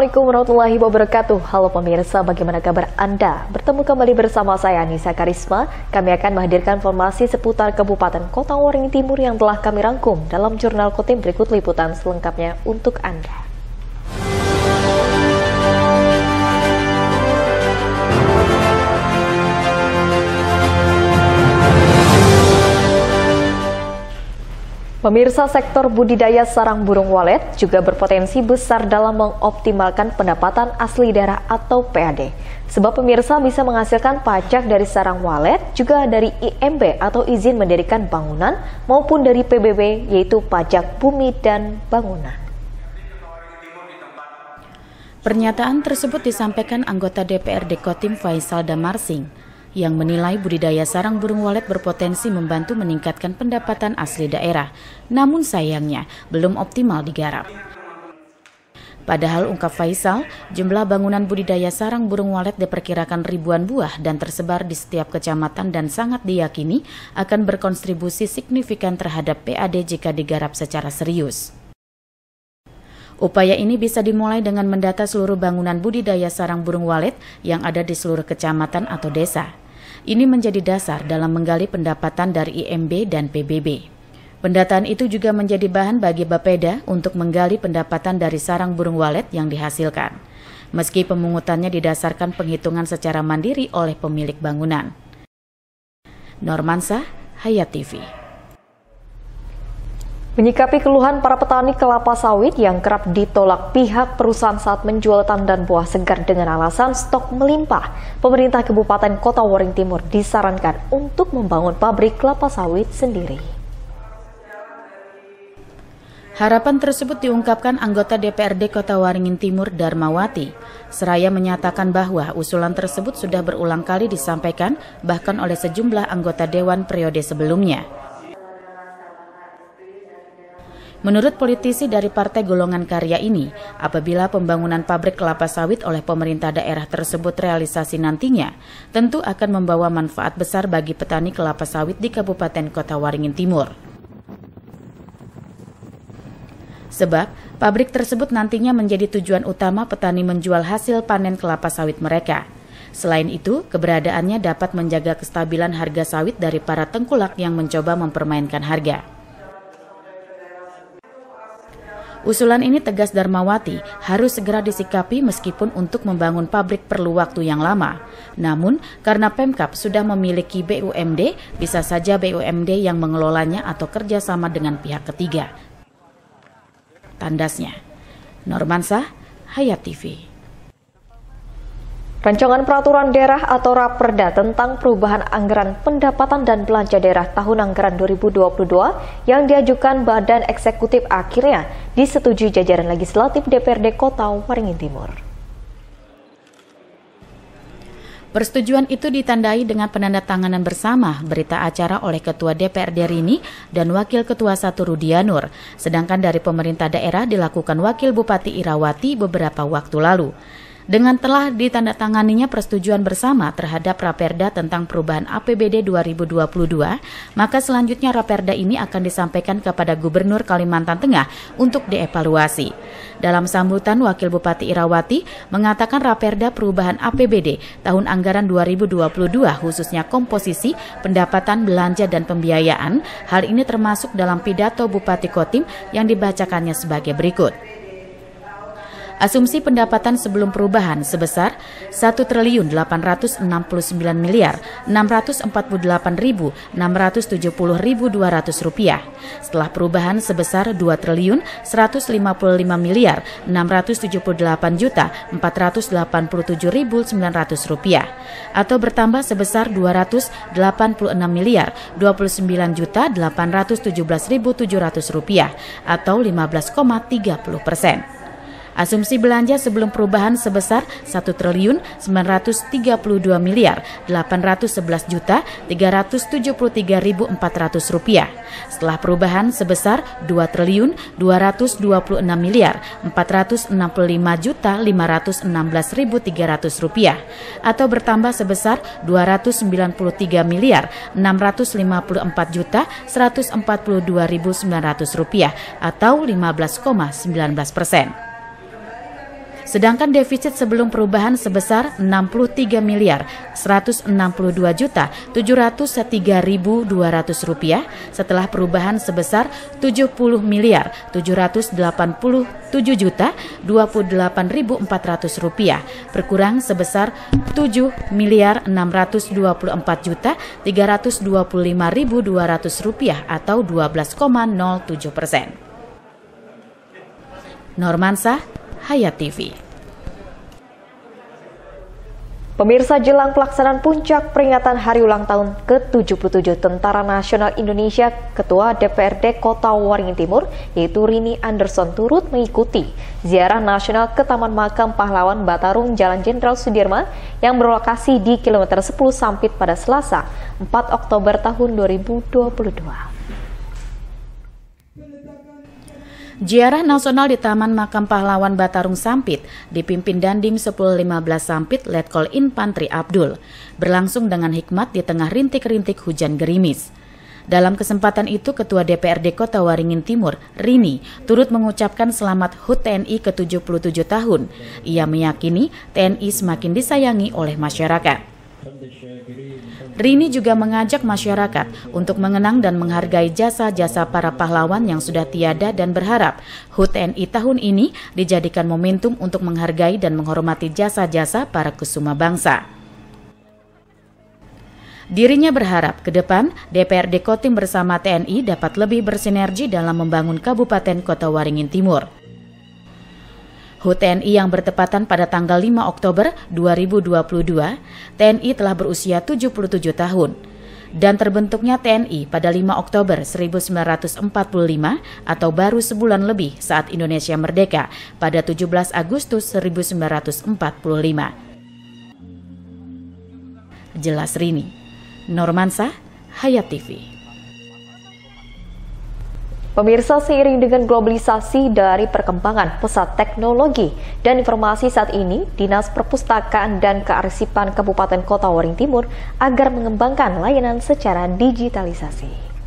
Assalamualaikum warahmatullahi wabarakatuh. Halo pemirsa, bagaimana kabar Anda? Bertemu kembali bersama saya Anissa Karisma. Kami akan menghadirkan informasi seputar Kabupaten Kota Waringin Timur yang telah kami rangkum dalam jurnal Kotim. Berikut liputan selengkapnya untuk Anda. Pemirsa, sektor budidaya sarang burung walet juga berpotensi besar dalam mengoptimalkan pendapatan asli daerah atau PAD. Sebab pemirsa bisa menghasilkan pajak dari sarang walet, juga dari IMB atau izin mendirikan bangunan, maupun dari PBB yaitu pajak bumi dan bangunan. Pernyataan tersebut disampaikan anggota DPRD Kotim Faisal Damarsing yang menilai budidaya sarang burung walet berpotensi membantu meningkatkan pendapatan asli daerah, namun sayangnya belum optimal digarap. Padahal, ungkap Faisal, jumlah bangunan budidaya sarang burung walet diperkirakan ribuan buah dan tersebar di setiap kecamatan dan sangat diyakini akan berkontribusi signifikan terhadap PAD jika digarap secara serius. Upaya ini bisa dimulai dengan mendata seluruh bangunan budidaya sarang burung walet yang ada di seluruh kecamatan atau desa. Ini menjadi dasar dalam menggali pendapatan dari IMB dan PBB. Pendataan itu juga menjadi bahan bagi Bapeda untuk menggali pendapatan dari sarang burung walet yang dihasilkan, meski pemungutannya didasarkan penghitungan secara mandiri oleh pemilik bangunan. Normansa, Hayat TV. Menyikapi keluhan para petani kelapa sawit yang kerap ditolak pihak perusahaan saat menjual tandan buah segar dengan alasan stok melimpah, pemerintah Kabupaten Kota Waringin Timur disarankan untuk membangun pabrik kelapa sawit sendiri. Harapan tersebut diungkapkan anggota DPRD Kota Waringin Timur Darmawati. Seraya menyatakan bahwa usulan tersebut sudah berulang kali disampaikan bahkan oleh sejumlah anggota Dewan periode sebelumnya. Menurut politisi dari Partai Golongan Karya ini, apabila pembangunan pabrik kelapa sawit oleh pemerintah daerah tersebut realisasi nantinya, tentu akan membawa manfaat besar bagi petani kelapa sawit di Kabupaten Kota Waringin Timur. Sebab, pabrik tersebut nantinya menjadi tujuan utama petani menjual hasil panen kelapa sawit mereka. Selain itu, keberadaannya dapat menjaga kestabilan harga sawit dari para tengkulak yang mencoba mempermainkan harga. Usulan ini, tegas Darmawati, harus segera disikapi meskipun untuk membangun pabrik perlu waktu yang lama. Namun, karena Pemkab sudah memiliki BUMD, bisa saja BUMD yang mengelolanya atau kerjasama dengan pihak ketiga. Tandasnya. Normansa, Hayat TV. Rancangan Peraturan Daerah atau Raperda tentang perubahan anggaran pendapatan dan belanja daerah tahun anggaran 2022 yang diajukan Badan Eksekutif akhirnya disetujui jajaran legislatif DPRD Kota Waringin Timur. Persetujuan itu ditandai dengan penandatanganan bersama berita acara oleh Ketua DPRD Rini dan Wakil Ketua 1 Rudianur, sedangkan dari pemerintah daerah dilakukan Wakil Bupati Irawati beberapa waktu lalu. Dengan telah ditandatanganinya persetujuan bersama terhadap Raperda tentang perubahan APBD 2022, maka selanjutnya Raperda ini akan disampaikan kepada Gubernur Kalimantan Tengah untuk dievaluasi. Dalam sambutan, Wakil Bupati Irawati mengatakan Raperda perubahan APBD tahun anggaran 2022 khususnya komposisi, pendapatan, belanja, dan pembiayaan, hal ini termasuk dalam pidato Bupati Kotim yang dibacakannya sebagai berikut. Asumsi pendapatan sebelum perubahan sebesar Rp1.869.648.670.200. Setelah perubahan sebesar Rp2.158.678.487.900 atau bertambah sebesar Rp286.029.817.700 atau 15,30%. Asumsi belanja sebelum perubahan sebesar Rp1.938.811.373.400. Setelah perubahan sebesar Rp2.265.465.516.300 atau bertambah sebesar Rp2.953.654.142.900 atau 15,19%. Sedangkan defisit sebelum perubahan sebesar 63 miliar 162 juta 703.200 rupiah setelah perubahan sebesar 70 miliar 787 juta 28.400 rupiah berkurang sebesar 7 miliar 624 juta 325.200 rupiah atau 12,07%. Normansa, Hayat TV. Pemirsa, jelang pelaksanaan puncak peringatan Hari Ulang Tahun ke-77 Tentara Nasional Indonesia, Ketua DPRD Kota Waringin Timur, yaitu Rini Anderson, turut mengikuti ziarah nasional ke Taman Makam Pahlawan Batarung Jalan Jenderal Sudirman yang berlokasi di kilometer 10 Sampit pada Selasa, 4 Oktober tahun 2022. Ziarah nasional di Taman Makam Pahlawan Batarung Sampit dipimpin Dandim 1015 Sampit Letkol Infantri Abdul, berlangsung dengan hikmat di tengah rintik-rintik hujan gerimis. Dalam kesempatan itu, Ketua DPRD Kota Waringin Timur, Rini, turut mengucapkan selamat HUT TNI ke-77 tahun. Ia meyakini TNI semakin disayangi oleh masyarakat. Rini juga mengajak masyarakat untuk mengenang dan menghargai jasa-jasa para pahlawan yang sudah tiada dan berharap HUT TNI tahun ini dijadikan momentum untuk menghargai dan menghormati jasa-jasa para kusuma bangsa. Dirinya berharap ke depan DPRD Kotim bersama TNI dapat lebih bersinergi dalam membangun Kabupaten Kota Waringin Timur. HUT TNI yang bertepatan pada tanggal 5 Oktober 2022, TNI telah berusia 77 tahun. Dan terbentuknya TNI pada 5 Oktober 1945 atau baru sebulan lebih saat Indonesia merdeka pada 17 Agustus 1945. Jelas Rini. Normansa, Hayat TV. Pemirsa, seiring dengan globalisasi dari perkembangan pesat teknologi dan informasi saat ini, Dinas Perpustakaan dan Kearsipan Kabupaten Kota Waringin Timur agar mengembangkan layanan secara digitalisasi.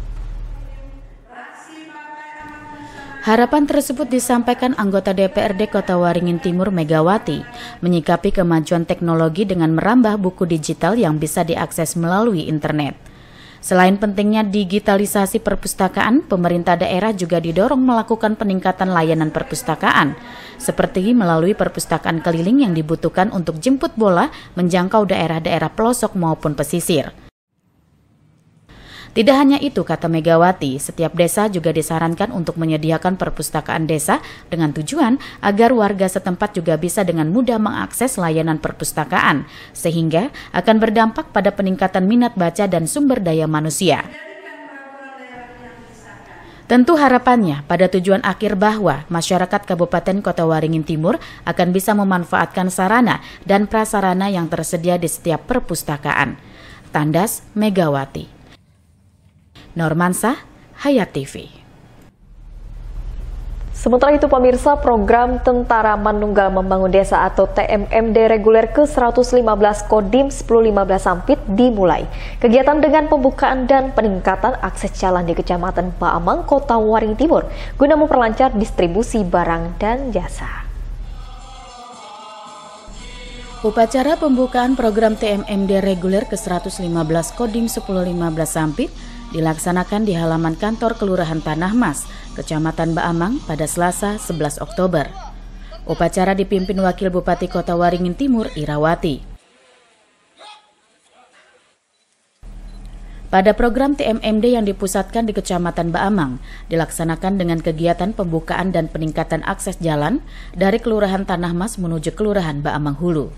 Harapan tersebut disampaikan anggota DPRD Kota Waringin Timur Megawati, menyikapi kemajuan teknologi dengan merambah buku digital yang bisa diakses melalui internet. Selain pentingnya digitalisasi perpustakaan, pemerintah daerah juga didorong melakukan peningkatan layanan perpustakaan, seperti melalui perpustakaan keliling yang dibutuhkan untuk jemput bola menjangkau daerah-daerah pelosok maupun pesisir. Tidak hanya itu, kata Megawati, setiap desa juga disarankan untuk menyediakan perpustakaan desa dengan tujuan agar warga setempat juga bisa dengan mudah mengakses layanan perpustakaan, sehingga akan berdampak pada peningkatan minat baca dan sumber daya manusia. Tentu harapannya pada tujuan akhir bahwa masyarakat Kabupaten Kota Waringin Timur akan bisa memanfaatkan sarana dan prasarana yang tersedia di setiap perpustakaan. Tandas Megawati. Normansa, Hayat TV. Sementara itu, pemirsa, program Tentara Manunggal Membangun Desa atau TMMD reguler ke-115 Kodim 1015 Sampit dimulai. Kegiatan dengan pembukaan dan peningkatan akses jalan di Kecamatan Baamang, Kota Waringin Timur, guna memperlancar distribusi barang dan jasa. Upacara pembukaan program TMMD reguler ke-115 Kodim 1015 Sampit dilaksanakan di halaman kantor Kelurahan Tanah Mas, Kecamatan Baamang pada Selasa 11 Oktober. Upacara dipimpin Wakil Bupati Kota Waringin Timur, Irawati. Pada program TMMD yang dipusatkan di Kecamatan Baamang, dilaksanakan dengan kegiatan pembukaan dan peningkatan akses jalan dari Kelurahan Tanah Mas menuju Kelurahan Baamang Hulu.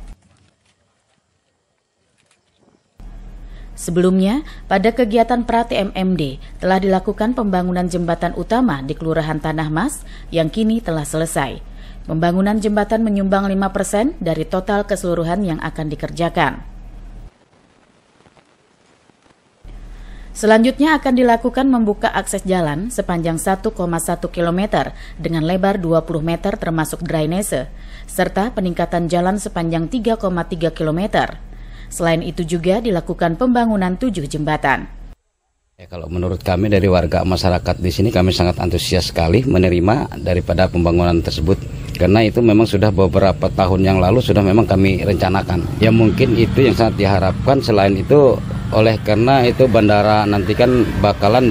Sebelumnya, pada kegiatan pra-TMMD telah dilakukan pembangunan jembatan utama di Kelurahan Tanah Mas yang kini telah selesai. Pembangunan jembatan menyumbang 5% dari total keseluruhan yang akan dikerjakan. Selanjutnya akan dilakukan membuka akses jalan sepanjang 1,1 km dengan lebar 20 meter termasuk drainase, serta peningkatan jalan sepanjang 3,3 km. Selain itu juga dilakukan pembangunan 7 jembatan. Kalau menurut kami dari warga masyarakat di sini, kami sangat antusias sekali menerima daripada pembangunan tersebut, karena itu memang sudah beberapa tahun yang lalu sudah memang kami rencanakan. Ya mungkin itu yang sangat diharapkan. Selain itu, oleh karena itu bandara nanti kan bakalan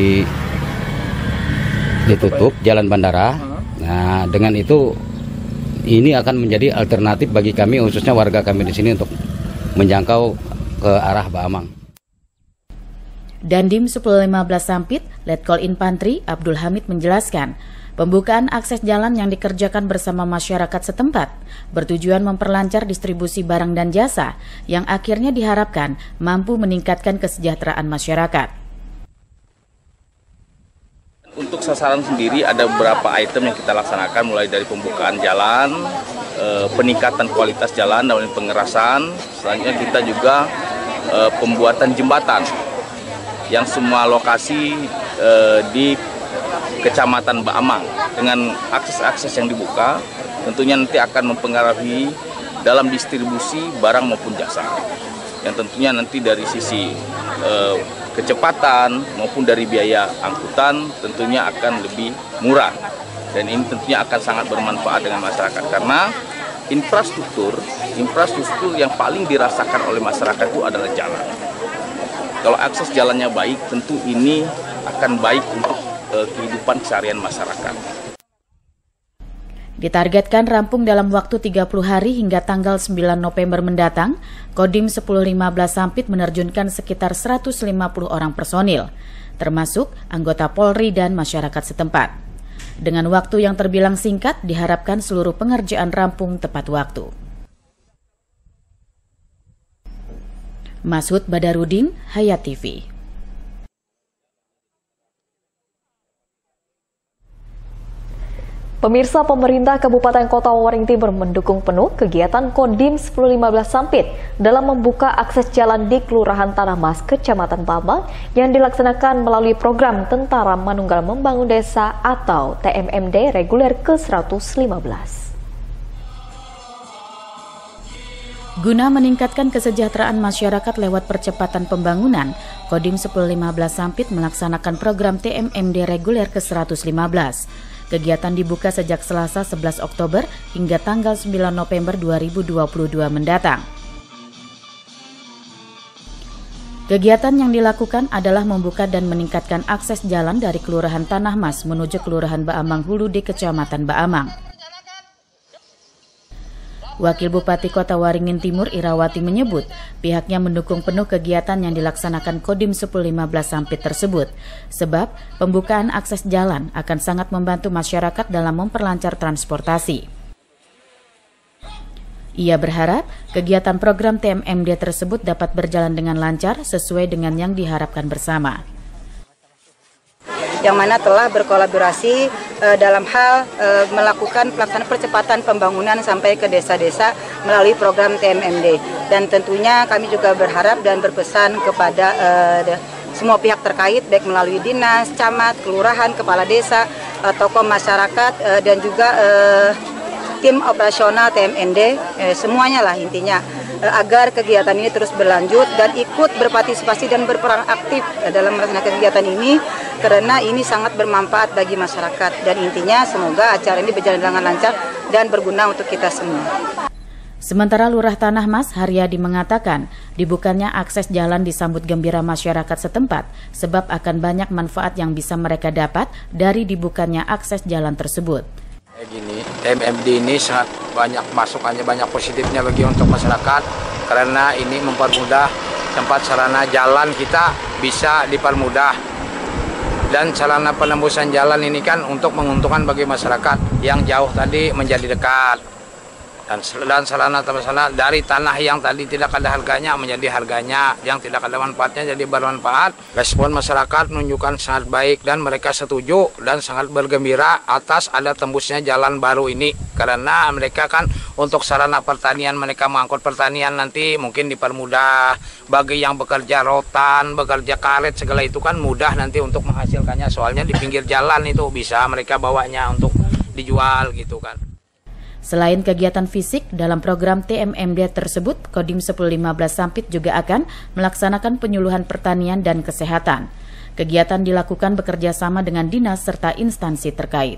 ditutup jalan bandara. Nah, dengan itu ini akan menjadi alternatif bagi kami, khususnya warga kami di sini, untuk menjangkau ke arah Baamang. Dandim 1015 Sampit, Letkol Infantri Abdul Hamid menjelaskan, pembukaan akses jalan yang dikerjakan bersama masyarakat setempat bertujuan memperlancar distribusi barang dan jasa yang akhirnya diharapkan mampu meningkatkan kesejahteraan masyarakat. Untuk sasaran sendiri ada beberapa item yang kita laksanakan, mulai dari pembukaan jalan, peningkatan kualitas jalan dan pengerasan. Selanjutnya kita juga pembuatan jembatan yang semua lokasi di Kecamatan Baamang. Dengan akses-akses yang dibuka, tentunya nanti akan mempengaruhi dalam distribusi barang maupun jasa. Yang tentunya nanti dari sisi kecepatan maupun dari biaya angkutan tentunya akan lebih murah. Dan ini tentunya akan sangat bermanfaat dengan masyarakat, karena infrastruktur yang paling dirasakan oleh masyarakat itu adalah jalan. Kalau akses jalannya baik, tentu ini akan baik untuk kehidupan keseharian masyarakat. Ditargetkan rampung dalam waktu 30 hari hingga tanggal 9 November mendatang, Kodim 1015 Sampit menerjunkan sekitar 150 orang personil, termasuk anggota Polri dan masyarakat setempat. Dengan waktu yang terbilang singkat, diharapkan seluruh pengerjaan rampung tepat waktu. Masud Badarudin, Hayat TV. Pemirsa, pemerintah Kabupaten Kota Waring Timur mendukung penuh kegiatan Kodim 1015 Sampit dalam membuka akses jalan di Kelurahan Tanah Mas, Kecamatan Baamang yang dilaksanakan melalui program Tentara Manunggal Membangun Desa atau TMMD reguler ke-115. Guna meningkatkan kesejahteraan masyarakat lewat percepatan pembangunan, Kodim 1015 Sampit melaksanakan program TMMD reguler ke-115. Kegiatan dibuka sejak Selasa 11 Oktober hingga tanggal 9 November 2022 mendatang. Kegiatan yang dilakukan adalah membuka dan meningkatkan akses jalan dari Kelurahan Tanah Mas menuju Kelurahan Baamang Hulu di Kecamatan Baamang. Wakil Bupati Kota Waringin Timur Irawati menyebut pihaknya mendukung penuh kegiatan yang dilaksanakan Kodim 1015 Sampit tersebut, sebab pembukaan akses jalan akan sangat membantu masyarakat dalam memperlancar transportasi. Ia berharap kegiatan program TMMD tersebut dapat berjalan dengan lancar sesuai dengan yang diharapkan bersama. Yang mana telah berkolaborasi dalam hal melakukan pelaksanaan percepatan pembangunan sampai ke desa-desa melalui program TMMD. Dan tentunya kami juga berharap dan berpesan kepada semua pihak terkait, baik melalui dinas, camat, kelurahan, kepala desa, tokoh masyarakat, dan juga tim operasional TMMD, semuanya lah intinya, agar kegiatan ini terus berlanjut dan ikut berpartisipasi dan berperan aktif dalam melaksanakan kegiatan ini, karena ini sangat bermanfaat bagi masyarakat, dan intinya semoga acara ini berjalan dengan lancar dan berguna untuk kita semua. Sementara Lurah Tanah Mas Haryadi mengatakan dibukanya akses jalan disambut gembira masyarakat setempat sebab akan banyak manfaat yang bisa mereka dapat dari dibukanya akses jalan tersebut. Gini, TMMD ini sangat banyak masukannya, banyak positifnya bagi untuk masyarakat, karena ini mempermudah tempat sarana jalan kita bisa dipermudah, dan sarana penembusan jalan ini kan untuk menguntungkan bagi masyarakat yang jauh tadi menjadi dekat, dan sarana dari tanah yang tadi tidak ada harganya menjadi harganya, yang tidak ada manfaatnya jadi bermanfaat. Respon masyarakat menunjukkan sangat baik dan mereka setuju dan sangat bergembira atas ada tembusnya jalan baru ini, karena mereka kan untuk sarana pertanian, mereka mengangkut pertanian nanti mungkin dipermudah. Bagi yang bekerja rotan, bekerja karet, segala itu kan mudah nanti untuk menghasilkannya, soalnya di pinggir jalan itu bisa mereka bawanya untuk dijual gitu kan. Selain kegiatan fisik, dalam program TMMD tersebut, Kodim 1015 Sampit juga akan melaksanakan penyuluhan pertanian dan kesehatan. Kegiatan dilakukan bekerja sama dengan dinas serta instansi terkait.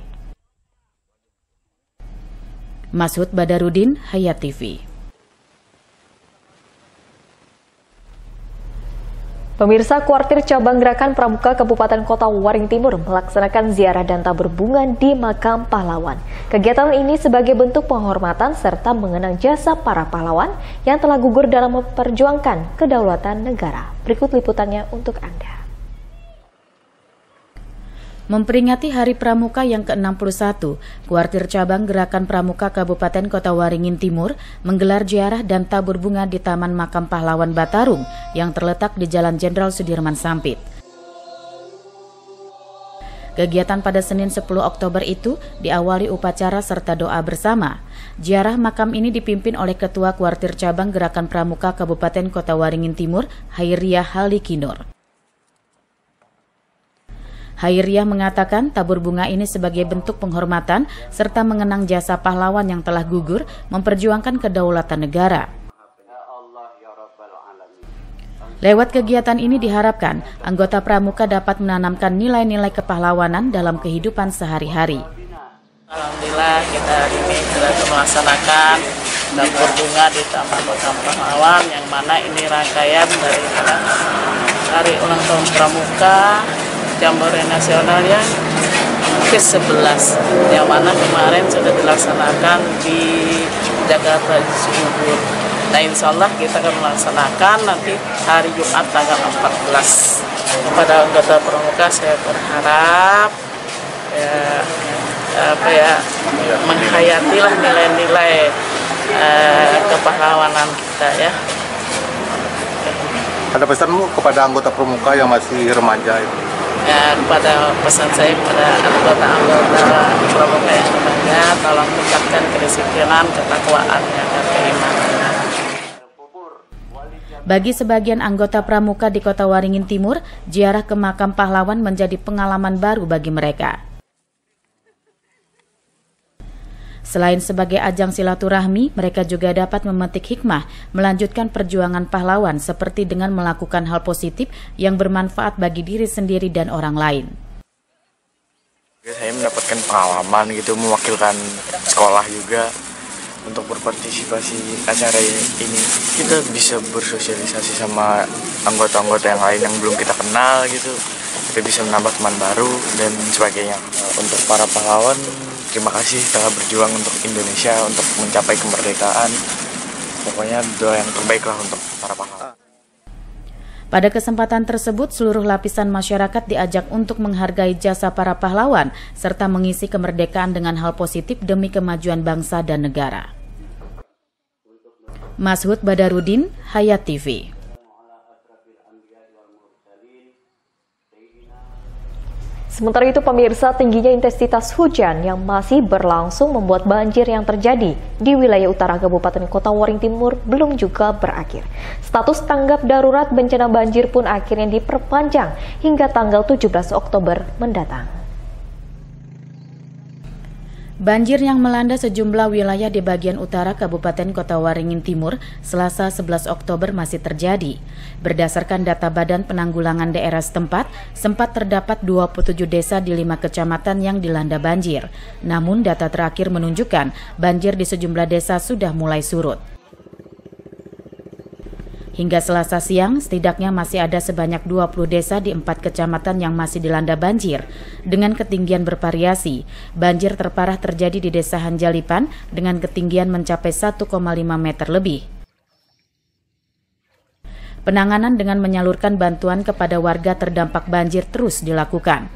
Mashud Badarudin, Hayat TV. Pemirsa, Kuartir Cabang Gerakan Pramuka Kabupaten Kota Waring Timur melaksanakan ziarah dan tabur bunga di Makam Pahlawan. Kegiatan ini sebagai bentuk penghormatan serta mengenang jasa para pahlawan yang telah gugur dalam memperjuangkan kedaulatan negara. Berikut liputannya untuk Anda. Memperingati Hari Pramuka yang ke-61, Kuartir Cabang Gerakan Pramuka Kabupaten Kota Waringin Timur menggelar ziarah dan tabur bunga di Taman Makam Pahlawan Batarung yang terletak di Jalan Jenderal Sudirman Sampit. Kegiatan pada Senin 10 Oktober itu diawali upacara serta doa bersama. Ziarah makam ini dipimpin oleh Ketua Kuartir Cabang Gerakan Pramuka Kabupaten Kota Waringin Timur, Hairiah Halikinur. Hairiah mengatakan tabur bunga ini sebagai bentuk penghormatan serta mengenang jasa pahlawan yang telah gugur memperjuangkan kedaulatan negara. Lewat kegiatan ini diharapkan anggota pramuka dapat menanamkan nilai-nilai kepahlawanan dalam kehidupan sehari-hari. Alhamdulillah kita hari ini sudah melaksanakan tabur bunga di Taman Makam Pahlawan yang mana ini rangkaian dari Hari Ulang Tahun Pramuka Jambore Nasional yang ke-11 yang mana kemarin sudah dilaksanakan di Jakarta Cibubur. Nah, insya Allah kita akan melaksanakan nanti hari Jumat tanggal 14. Kepada anggota pramuka saya berharap menghayatilah nilai-nilai kepahlawanan kita ya. Ada pesanmu kepada anggota pramuka yang masih remaja itu? Ya, kepada pesan saya kepada anggota pramuka yang remaja, tolong tingkatkan kedisiplinan, ketakwaan, dan keimanan. Bagi sebagian anggota pramuka di Kota Waringin Timur, ziarah ke Makam Pahlawan menjadi pengalaman baru bagi mereka. Selain sebagai ajang silaturahmi, mereka juga dapat memetik hikmah melanjutkan perjuangan pahlawan seperti dengan melakukan hal positif yang bermanfaat bagi diri sendiri dan orang lain. Saya mendapatkan pengalaman gitu, mewakilkan sekolah juga untuk berpartisipasi acara ini. Kita bisa bersosialisasi sama anggota-anggota yang lain yang belum kita kenal gitu. Kita bisa menambah teman baru dan sebagainya. Untuk para pahlawan, terima kasih telah berjuang untuk Indonesia, untuk mencapai kemerdekaan. Pokoknya doa yang terbaik lah untuk para pahlawan. Pada kesempatan tersebut, seluruh lapisan masyarakat diajak untuk menghargai jasa para pahlawan, serta mengisi kemerdekaan dengan hal positif demi kemajuan bangsa dan negara. Mashud Badarudin, Hayat TV. Sementara itu, pemirsa, tingginya intensitas hujan yang masih berlangsung membuat banjir yang terjadi di wilayah utara Kabupaten Kota Waring Timur belum juga berakhir. Status tanggap darurat bencana banjir pun akhirnya diperpanjang hingga tanggal 17 Oktober mendatang. Banjir yang melanda sejumlah wilayah di bagian utara Kabupaten Kota Waringin Timur Selasa 11 Oktober masih terjadi. Berdasarkan data Badan Penanggulangan Daerah setempat, sempat terdapat 27 desa di 5 kecamatan yang dilanda banjir. Namun data terakhir menunjukkan banjir di sejumlah desa sudah mulai surut. Hingga Selasa siang, setidaknya masih ada sebanyak 20 desa di 4 kecamatan yang masih dilanda banjir. Dengan ketinggian bervariasi, banjir terparah terjadi di Desa Hanjalipan dengan ketinggian mencapai 1,5 meter lebih. Penanganan dengan menyalurkan bantuan kepada warga terdampak banjir terus dilakukan.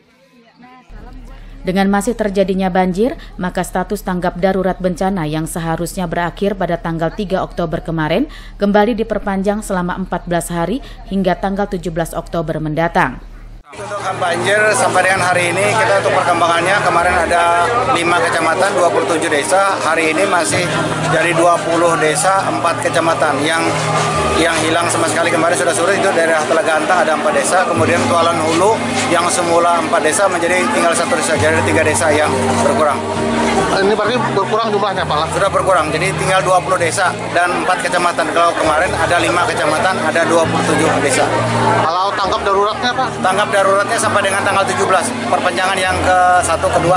Dengan masih terjadinya banjir, maka status tanggap darurat bencana yang seharusnya berakhir pada tanggal 3 Oktober kemarin kembali diperpanjang selama 14 hari hingga tanggal 17 Oktober mendatang. Untuk banjir sampai dengan hari ini kita untuk perkembangannya kemarin ada 5 kecamatan, 27 desa. Hari ini masih dari 20 desa, 4 kecamatan yang hilang sama sekali. Kemarin sudah surut itu daerah Telaga Antang ada 4 desa, kemudian Tualan Hulu yang semula 4 desa menjadi tinggal 1 desa, jadi 3 desa yang berkurang. Ini berarti berkurang jumlahnya Pak? Sudah berkurang, jadi tinggal 20 desa dan 4 kecamatan. Kalau kemarin ada 5 kecamatan, ada 27 desa. Kalau tanggap daruratnya Pak? Tanggap daruratnya sampai dengan tanggal 17, perpanjangan yang ke-1, ke-2.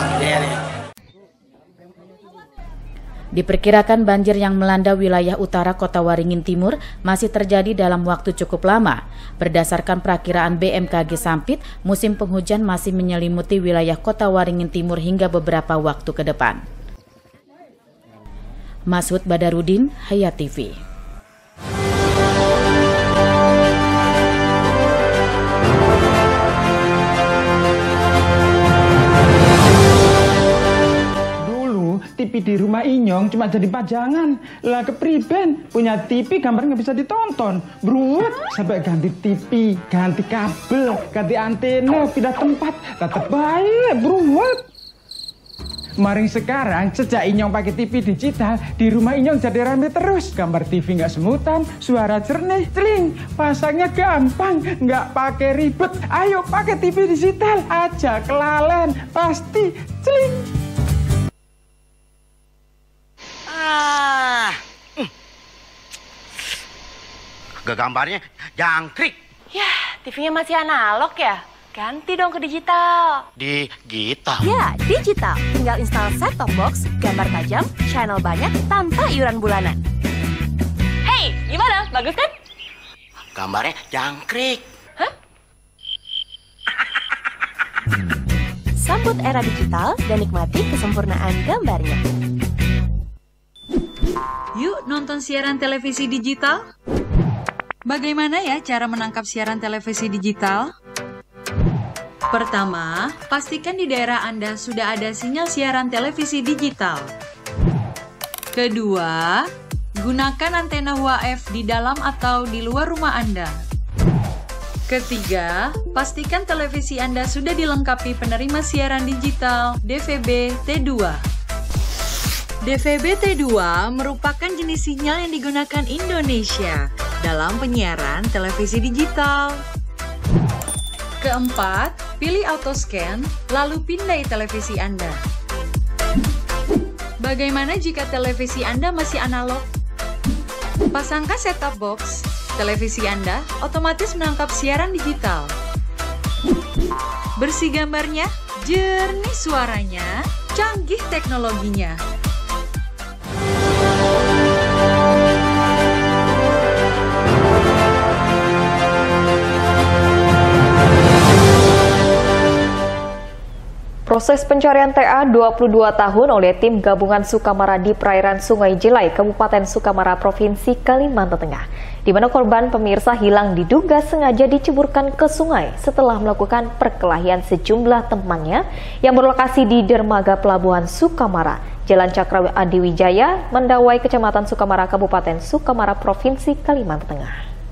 Diperkirakan banjir yang melanda wilayah utara Kota Waringin Timur masih terjadi dalam waktu cukup lama. Berdasarkan perakiraan BMKG Sampit, musim penghujan masih menyelimuti wilayah Kota Waringin Timur hingga beberapa waktu ke depan. Masud Badarudin, Hayat TV. TV di rumah Inyong cuma jadi pajangan. Lah kepriben punya TV gambar nggak bisa ditonton. Beruat sampai ganti TV, ganti kabel, ganti antena, pindah tempat. Tetap baik, beruat. Maring sekarang sejak Inyong pakai TV digital, di rumah Inyong jadi rame terus. Gambar TV nggak semutan, suara jernih, celing. Pasangnya gampang, nggak pakai ribet. Ayo pakai TV digital aja, kelalen pasti celing. Gambarnya jangkrik. Ya, TV-nya masih analog ya? Ganti dong ke digital. Digital? Ya, digital. Tinggal install set-top box, gambar tajam, channel banyak, tanpa iuran bulanan. Hey, gimana? Bagus kan? Gambarnya jangkrik. Hah? Sambut era digital dan nikmati kesempurnaan gambarnya. Yuk nonton siaran televisi digital. Bagaimana ya cara menangkap siaran televisi digital? Pertama, pastikan di daerah Anda sudah ada sinyal siaran televisi digital. Kedua, gunakan antena UHF di dalam atau di luar rumah Anda. Ketiga, pastikan televisi Anda sudah dilengkapi penerima siaran digital DVB T2. DVB T2 merupakan jenis sinyal yang digunakan Indonesia dalam penyiaran televisi digital. Keempat, pilih autoscan, lalu pindai televisi Anda. Bagaimana jika televisi Anda masih analog? Pasangkan set-top box, televisi Anda otomatis menangkap siaran digital. Bersih gambarnya, jernih suaranya, canggih teknologinya. Proses pencarian TA 22 tahun oleh tim gabungan Sukamara di perairan Sungai Jelai, Kabupaten Sukamara, Provinsi Kalimantan Tengah, di mana korban pemirsa hilang diduga sengaja diceburkan ke sungai setelah melakukan perkelahian sejumlah temannya yang berlokasi di dermaga Pelabuhan Sukamara, Jalan Cakra Adiwijaya, Mendawai, Kecamatan Sukamara, Kabupaten Sukamara, Provinsi Kalimantan Tengah.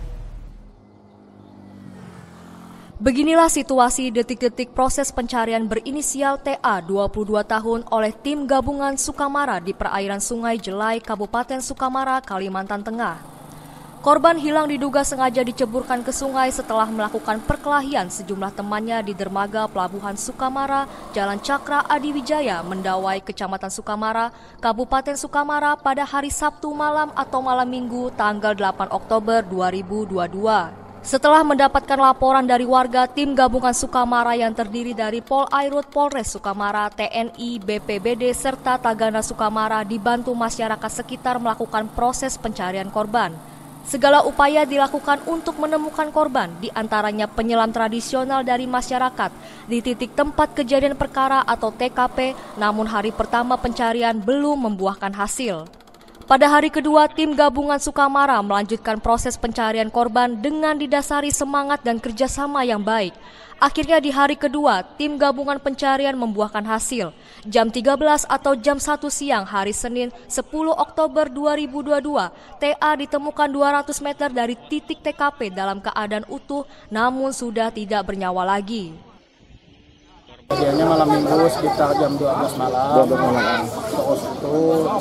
Beginilah situasi detik-detik proses pencarian berinisial TA 22 tahun oleh tim gabungan Sukamara di perairan Sungai Jelai, Kabupaten Sukamara, Kalimantan Tengah. Korban hilang diduga sengaja diceburkan ke sungai setelah melakukan perkelahian sejumlah temannya di dermaga Pelabuhan Sukamara, Jalan Cakra Adiwijaya, Mendawai, Kecamatan Sukamara, Kabupaten Sukamara pada hari Sabtu malam atau malam Minggu tanggal 8 Oktober 2022. Setelah mendapatkan laporan dari warga, tim gabungan Sukamara yang terdiri dari Polairut Polres Sukamara, TNI, BPBD, serta Tagana Sukamara dibantu masyarakat sekitar melakukan proses pencarian korban. Segala upaya dilakukan untuk menemukan korban, diantaranya penyelam tradisional dari masyarakat di titik tempat kejadian perkara atau TKP, namun hari pertama pencarian belum membuahkan hasil. Pada hari kedua, tim gabungan Sukamara melanjutkan proses pencarian korban dengan didasari semangat dan kerjasama yang baik. Akhirnya di hari kedua, tim gabungan pencarian membuahkan hasil. Jam 13 atau jam 1 siang hari Senin 10 Oktober 2022, TA ditemukan 200 meter dari titik TKP dalam keadaan utuh namun sudah tidak bernyawa lagi. Kejadiannya malam Minggu sekitar jam 12 malam. Terus itu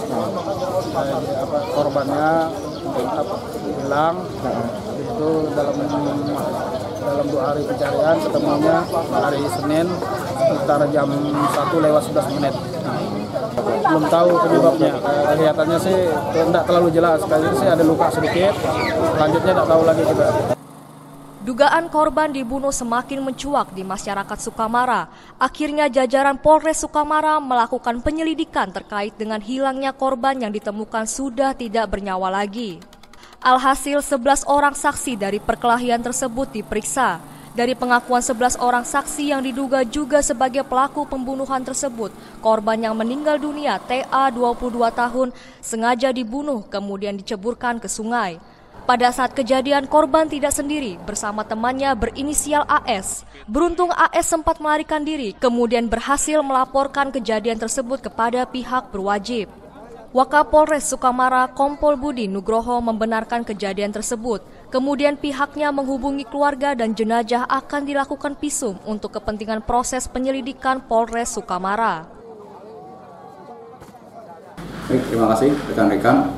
korbannya hilang. Itu dalam 2 hari pencarian ketemunya hari Senin sekitar jam 1:11. Belum tahu penyebabnya. Kelihatannya sih tidak terlalu jelas. Kayaknya sih ada luka sedikit. Selanjutnya tidak tahu lagi juga. Dugaan korban dibunuh semakin mencuat di masyarakat Sukamara. Akhirnya jajaran Polres Sukamara melakukan penyelidikan terkait dengan hilangnya korban yang ditemukan sudah tidak bernyawa lagi. Alhasil 11 orang saksi dari perkelahian tersebut diperiksa. Dari pengakuan 11 orang saksi yang diduga juga sebagai pelaku pembunuhan tersebut, korban yang meninggal dunia TA 22 tahun sengaja dibunuh kemudian diceburkan ke sungai. Pada saat kejadian, korban tidak sendiri bersama temannya berinisial AS. Beruntung AS sempat melarikan diri, kemudian berhasil melaporkan kejadian tersebut kepada pihak berwajib. Wakapolres Sukamara Kompol Budi Nugroho membenarkan kejadian tersebut. Kemudian pihaknya menghubungi keluarga dan jenazah akan dilakukan visum untuk kepentingan proses penyelidikan Polres Sukamara. Baik, terima kasih rekan-rekan.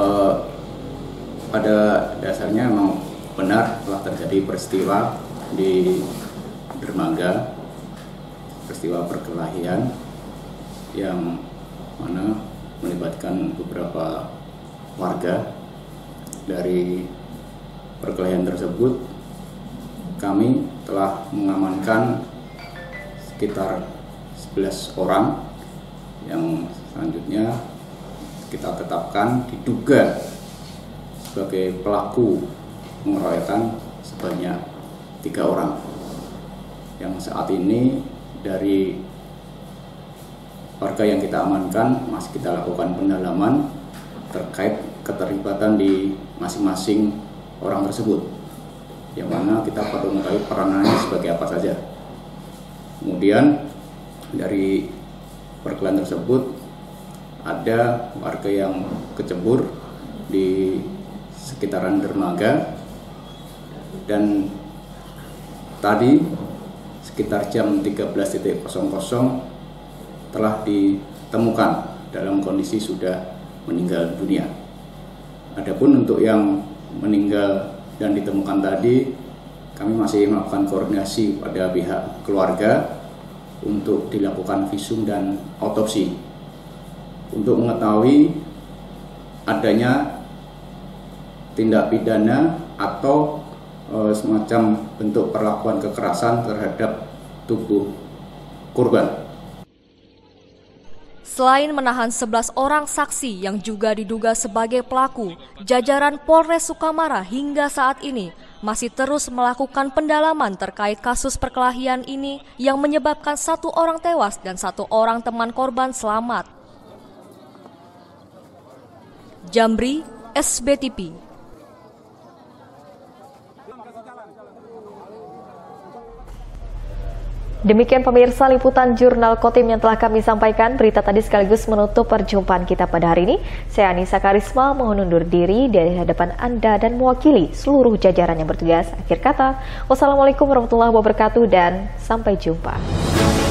Pada dasarnya memang benar telah terjadi peristiwa di dermaga, peristiwa perkelahian yang mana melibatkan beberapa warga. Dari perkelahian tersebut kami telah mengamankan sekitar 11 orang yang selanjutnya kita tetapkan diduga sebagai pelaku pengeroyokan sebanyak 3 orang yang saat ini dari warga yang kita amankan masih kita lakukan pendalaman terkait keterlibatan di masing-masing orang tersebut, yang mana kita perlu mengetahui peranannya sebagai apa saja. Kemudian dari perkelahian tersebut ada warga yang kecebur di sekitaran dermaga, dan tadi sekitar jam 13.00 telah ditemukan dalam kondisi sudah meninggal dunia. Adapun untuk yang meninggal dan ditemukan tadi, kami masih melakukan koordinasi pada pihak keluarga untuk dilakukan visum dan autopsi untuk mengetahui adanya tindak pidana atau semacam bentuk perlakuan kekerasan terhadap tubuh korban. Selain menahan 11 orang saksi yang juga diduga sebagai pelaku, jajaran Polres Sukamara hingga saat ini masih terus melakukan pendalaman terkait kasus perkelahian ini yang menyebabkan 1 orang tewas dan 1 orang teman korban selamat. Jamri, SBTV. Demikian pemirsa liputan Jurnal Kotim yang telah kami sampaikan. Berita tadi sekaligus menutup perjumpaan kita pada hari ini. Saya Anissa Karisma mohon undur diri dari hadapan Anda dan mewakili seluruh jajaran yang bertugas. Akhir kata, wassalamualaikum warahmatullahi wabarakatuh dan sampai jumpa.